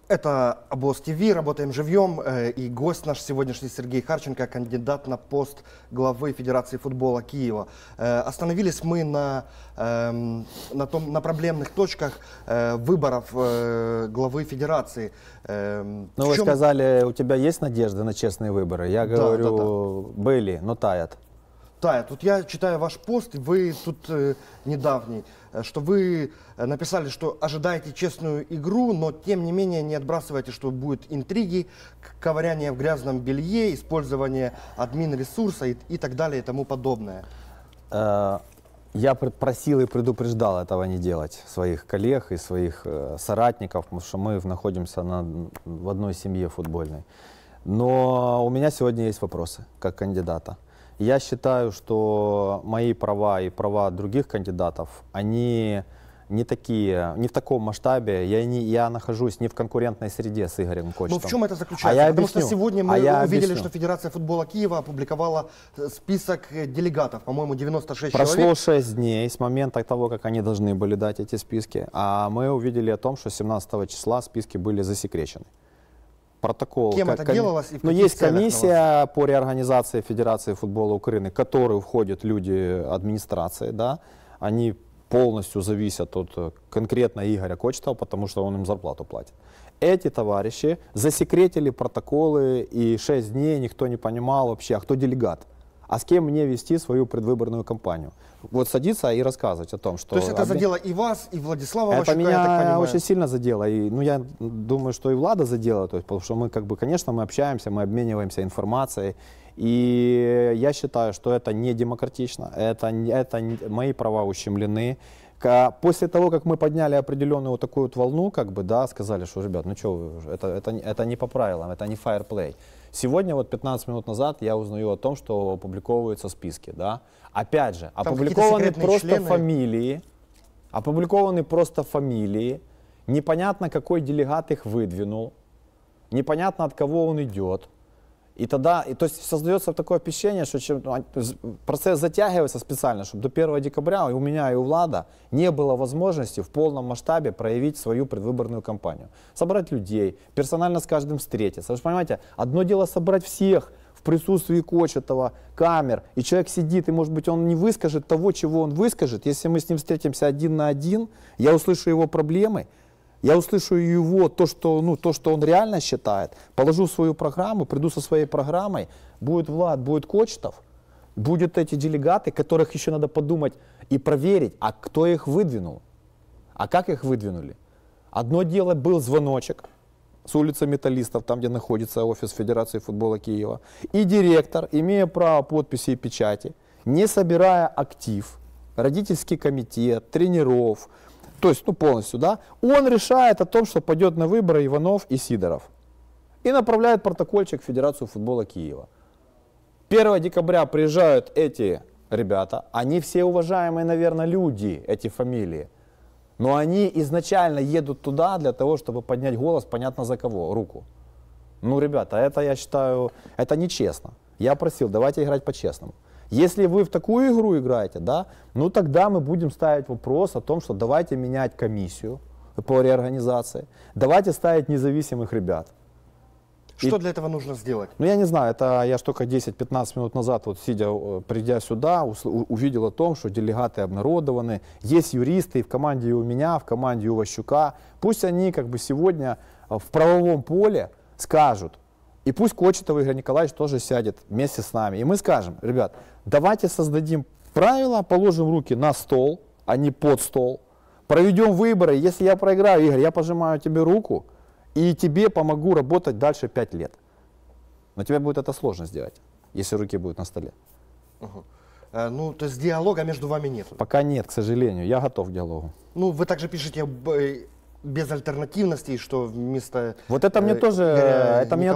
Это Обоз ТВ, работаем живьем, и гость наш сегодняшний Сергей Харченко, кандидат на пост главы Федерации футбола Киева. Остановились мы на проблемных точках выборов главы Федерации. Ну, вы сказали, у тебя есть надежда на честные выборы? Я говорю, да. Были, но таят. Тая, тут я читаю ваш пост, вы тут недавний, что вы написали, что ожидаете честную игру, но тем не менее не отбрасываете, что будут интриги, ковыряние в грязном белье, использование админ-ресурса и так далее и тому подобное. Я просил и предупреждал этого не делать своих коллег и своих соратников, потому что мы находимся в одной семье футбольной. Но у меня сегодня есть вопросы, как кандидата. Я считаю, что мои права и права других кандидатов, они не в таком масштабе. Я нахожусь не в конкурентной среде с Игорем Кочетовым. Но в чем это заключается? Потому что сегодня мы увидели, что Федерация футбола Киева опубликовала список делегатов, по-моему, 96 человек. Прошло 6 дней с момента того, как они должны были дать эти списки, а мы увидели о том, что 17 числа списки были засекречены. Протокол. Кем это делалось? Но есть комиссия по реорганизации Федерации футбола Украины, в которую входят люди администрации, да, они полностью зависят от конкретно Игоря Кочетова, потому что он им зарплату платит. Эти товарищи засекретили протоколы, и 6 дней никто не понимал вообще, а кто делегат, а с кем мне вести свою предвыборную кампанию. Вот садиться и рассказывать о том, что... То есть это задело и вас, и Владислава Это Ващука, меня я так понимаю. очень сильно задело. И, ну, я думаю, что и Влада задела, то есть, потому что мы, конечно, мы общаемся, мы обмениваемся информацией. И я считаю, что это не демократично, это мои права ущемлены. После того, как мы подняли определенную вот такую вот волну, сказали, что, ребят, ну что вы, это не по правилам, это не fair play. Сегодня, вот 15 минут назад, я узнаю о том, что опубликовываются списки, да. Опять же, опубликованы просто фамилии, непонятно, какой делегат их выдвинул, непонятно, от кого он идет. И тогда, то есть создается такое впечатление, что процесс затягивается специально, чтобы до 1 декабря и у меня, и у Влада не было возможности в полном масштабе проявить свою предвыборную кампанию. Собрать людей, персонально с каждым встретиться. Вы же понимаете, одно дело собрать всех в присутствии Кочетова, камер, и человек сидит, и может быть он не выскажет того, чего он выскажет. Если мы с ним встретимся 1 на 1, я услышу его проблемы. Я услышу его, то, что он реально считает, положу свою программу, приду со своей программой, будет Влад, будет Кочетов, будут эти делегаты, которых еще надо подумать и проверить, а кто их выдвинул, а как их выдвинули. Одно дело был звоночек с улицы Металлистов, там, где находится офис Федерации футбола Киева, и директор, имея право подписи и печати, не собирая актив, родительский комитет, тренеров, то есть, полностью, да, он решает о том, что пойдет на выборы Иванов и Сидоров. И направляет протокольчик в Федерацию футбола Киева. 1 декабря приезжают эти ребята, они все уважаемые, наверное, люди, эти фамилии. Но они изначально едут туда для того, чтобы поднять голос, понятно за кого, руку. Ну, ребята, это, я считаю, это нечестно. Я просил, давайте играть по-честному. Если вы в такую игру играете, да, ну тогда мы будем ставить вопрос о том, что давайте менять комиссию по реорганизации, давайте ставить независимых ребят. Что для этого нужно сделать? Ну я не знаю, это я ж только 10-15 минут назад, вот придя сюда, увидел о том, что делегаты обнародованы, есть юристы и в команде у меня, в команде у Ващука. Пусть они сегодня в правовом поле скажут, и пусть Кочетов Игорь Николаевич тоже сядет вместе с нами. И мы скажем, ребят, давайте создадим правила, положим руки на стол, а не под стол. Проведем выборы. Если я проиграю, Игорь, я пожимаю тебе руку и тебе помогу работать дальше 5 лет. Но тебе будет это сложно сделать, если руки будут на столе. Ну, то есть диалога между вами нет? Пока нет, к сожалению. Я готов к диалогу. Ну, вы также пишете без альтернативности, что вместо вот это мне тоже, это меня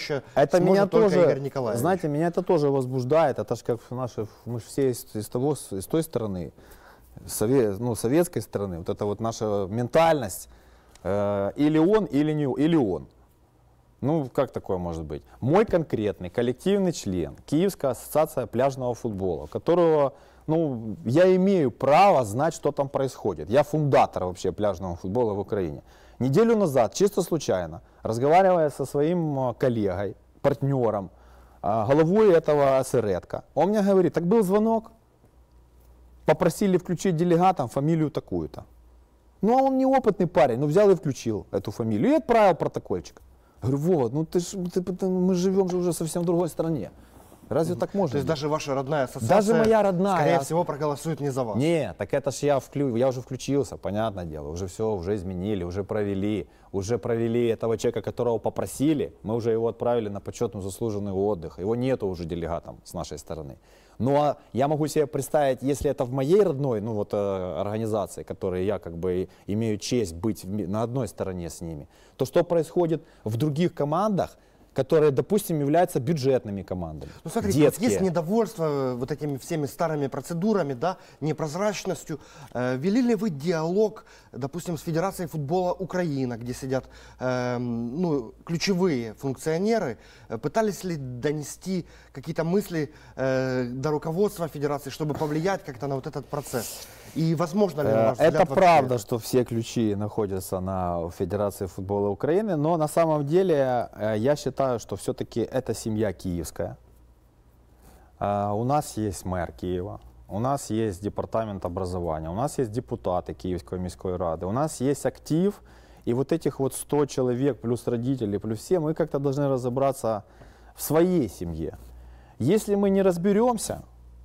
тоже, Николаевич. Знаете, меня это тоже возбуждает. Это же как мы все с той стороны, советской стороны. Вот это вот наша ментальность. Или он, или он. Ну, как такое может быть? Мой конкретный коллективный член, Киевская ассоциация пляжного футбола, которого ну, я имею право знать, что там происходит. Я фундатор вообще пляжного футбола в Украине. Неделю назад, чисто случайно, разговаривая со своим коллегой, партнером, головой этого СРЭТКа, он мне говорит, так был звонок, попросили включить делегатам фамилию такую-то. Ну, а он неопытный парень, ну, взял и включил эту фамилию и отправил протокольчик. Говорю, Вова, ну мы живем же уже совсем в другой стране. Разве так можно? То есть даже ваша родная ассоциация, даже моя родная, скорее всего, проголосует не за вас. Не, так это ж я уже включился, понятное дело, уже все, уже изменили, уже провели этого человека, которого попросили, мы уже его отправили на почетный заслуженный отдых, его нету уже делегатом с нашей стороны. Ну а я могу себе представить, если это в моей родной, ну вот организации, которой я как бы имею честь быть на одной стороне с ними, то что происходит в других командах, которые, допустим, являются бюджетными командами. Ну, смотрите, вот есть недовольство вот этими всеми старыми процедурами, да, непрозрачностью. Вели ли вы диалог, допустим, с Федерацией футбола Украины, где сидят ну, ключевые функционеры? Пытались ли донести какие-то мысли до руководства Федерации, чтобы повлиять как-то на вот этот процесс? И возможно ли, на ваш взгляд, это правда, что все ключи находятся на Федерации футбола Украины, но на самом деле я считаю, что все-таки это семья киевская. У нас есть мэр Киева, у нас есть департамент образования, у нас есть депутаты Киевской міської рады, у нас есть актив, и вот этих вот 100 человек, плюс родители, плюс все, мы как-то должны разобраться в своей семье. Если мы не разберемся,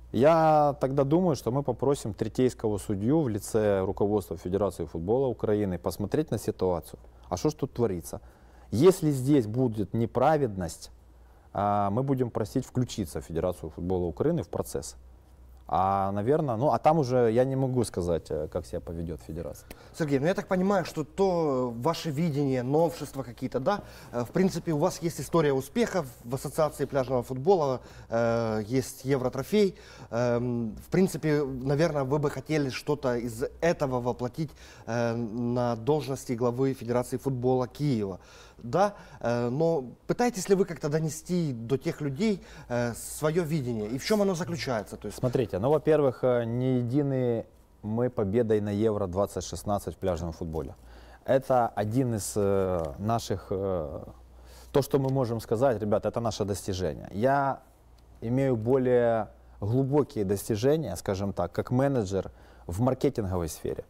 я тогда думаю, что мы попросим третейского судью в лице руководства Федерации футбола Украины посмотреть на ситуацию. А что ж тут творится? Если здесь будет неправедность, мы будем просить включиться Федерацию футбола Украины в процесс. Наверное, ну а там уже я не могу сказать, как себя поведет Федерация. Сергей, ну я так понимаю, что то ваше видение, новшества какие-то, да, в принципе, у вас есть история успехов в Ассоциации пляжного футбола, есть Евротрофей. В принципе, наверное, вы бы хотели что-то из этого воплотить на должности главы Федерации футбола Киева. Да, но пытаетесь ли вы как-то донести до тех людей свое видение? И в чем оно заключается? То есть... Смотрите, ну, во-первых, не едины мы победой на Евро-2016 в пляжном футболе. Это один из наших, то, что мы можем сказать, ребята, это наше достижение. Я имею более глубокие достижения, скажем так, как менеджер в маркетинговой сфере.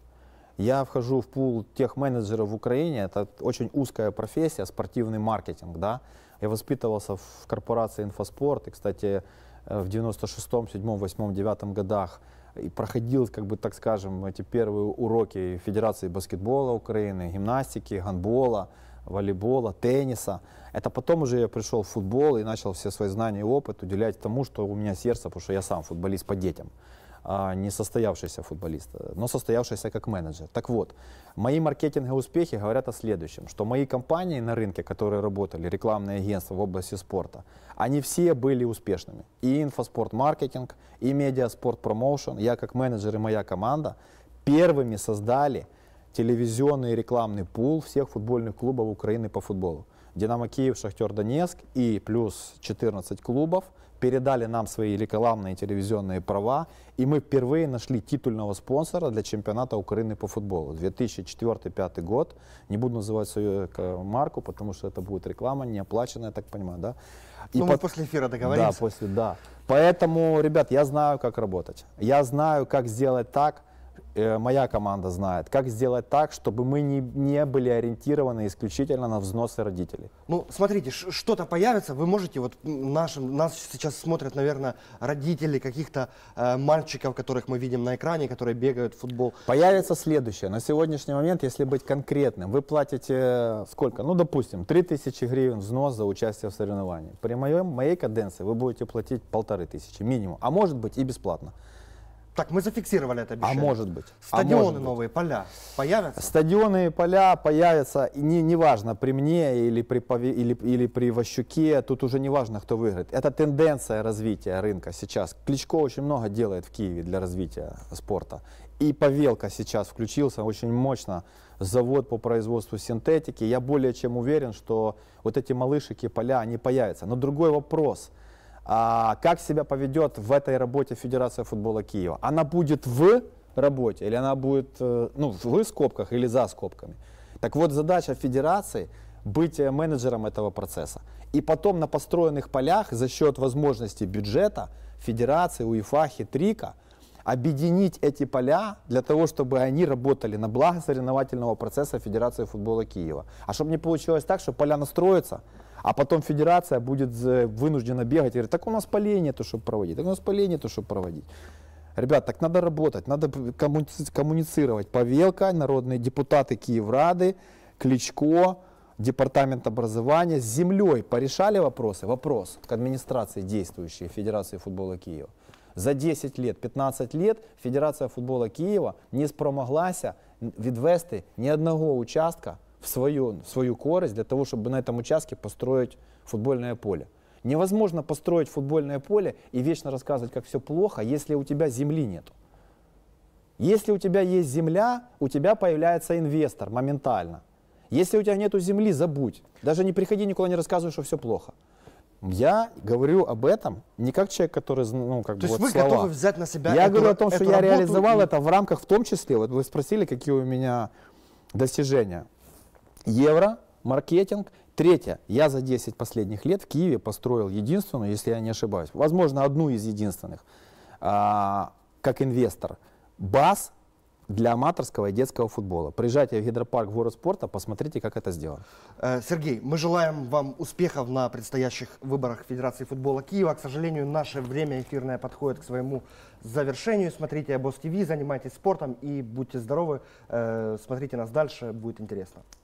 Я вхожу в пул тех менеджеров в Украине, это очень узкая профессия, спортивный маркетинг, да. Я воспитывался в корпорации «Инфоспорт», и, кстати, в 96-м, 7-м, 8-м, 9-м годах и проходил, как бы, так скажем, эти первые уроки Федерации баскетбола Украины, гимнастики, гандбола, волейбола, тенниса. Это потом уже я пришел в футбол и начал все свои знания и опыт уделять тому, что у меня сердце, потому что я сам футболист по детям. Не состоявшийся футболист, но состоявшийся как менеджер. Так вот, мои маркетинговые успехи говорят о следующем, что мои компании на рынке, которые работали, рекламные агентства в области спорта, они все были успешными. И Инфоспорт маркетинг, и Медиаспорт промоушен, я как менеджер и моя команда первыми создали телевизионный и рекламный пул всех футбольных клубов Украины по футболу. Динамо Киев, Шахтер Донецк и плюс 14 клубов передали нам свои рекламные телевизионные права, и мы впервые нашли титульного спонсора для чемпионата Украины по футболу. 2004-2005 год, не буду называть свою марку, потому что это будет реклама, не оплаченная, я так понимаю, да? Ну, мы после эфира договоримся. Да, да. Поэтому, ребят, я знаю, как работать. Я знаю, как сделать так, моя команда знает, как сделать так, чтобы мы не были ориентированы исключительно на взносы родителей. Ну, смотрите, что-то появится, вы можете, вот нас сейчас смотрят, наверное, родители каких-то мальчиков, которых мы видим на экране, которые бегают в футбол. Появится следующее. На сегодняшний момент, если быть конкретным, вы платите сколько? Ну, допустим, 3000 гривен взнос за участие в соревновании. При моей каденции вы будете платить 1500 минимум, а может быть и бесплатно. Так, мы зафиксировали это обещание. А может быть. Стадионы новые, поля появятся? Стадионы и поля появятся, неважно, при мне или при Ващуке, тут уже не важно, кто выиграет. Это тенденция развития рынка сейчас. Кличко очень много делает в Киеве для развития спорта. И Павелка сейчас включился очень мощно, завод по производству синтетики. Я более чем уверен, что вот эти малышики, поля, они появятся. Но другой вопрос. как себя поведет в этой работе Федерация футбола Киева. Она будет в работе или она будет в скобках или за скобками. Так вот, задача Федерации быть менеджером этого процесса. И потом на построенных полях за счет возможностей бюджета Федерации, УЕФА, Хитрика объединить эти поля для того, чтобы они работали на благо соревновательного процесса Федерации футбола Киева. А чтобы не получилось так, что поля настроятся, а потом Федерация будет вынуждена бегать и говорить, так у нас полей нету, чтобы проводить, так у нас полей нету, чтобы проводить. Ребят, так надо работать, надо коммуницировать. Павелка, народные депутаты Киеврады, Кличко, Департамент образования с землей порешали вопросы? Вопрос к администрации действующей Федерации футбола Киева. За 10 лет, 15 лет Федерація футбола Києва не спромоглася відвести ні одного участка в свою користь для того, чтобы на этом участке построить футбольное поле. Невозможно построить футбольное поле и вечно рассказывать, как все плохо, если у тебя земли нет. Если у тебя есть земля, у тебя появляется инвестор моментально. Если у тебя нету земли, забудь. Даже не приходи никуда, не рассказывай, что все плохо. Я говорю об этом не как человек, который, То есть вы готовы взять на себя Я говорю о том, что я реализовал это в рамках, в том числе, вот вы спросили, какие у меня достижения. Евро, маркетинг. Третье. Я за 10 последних лет в Киеве построил единственную, если я не ошибаюсь, возможно, одну из единственных, как инвестор, баз для аматорского и детского футбола. Приезжайте в гидропарк, в город спорта, посмотрите, как это сделано. Сергей, мы желаем вам успехов на предстоящих выборах Федерации футбола Киева. К сожалению, наше время эфирное подходит к своему завершению. Смотрите Обоз ТВ, занимайтесь спортом и будьте здоровы. Смотрите нас дальше, будет интересно.